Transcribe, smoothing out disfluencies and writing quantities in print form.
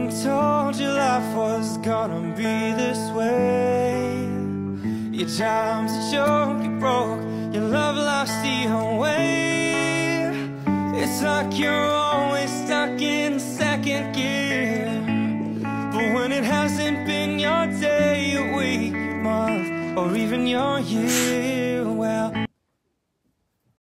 Everyone told you life was gonna be this way. Your time's a joke, you broke, your love lost the way. It's like you're always stuck in second gear. But when it hasn't been your day, your week, your month, or even your year, well,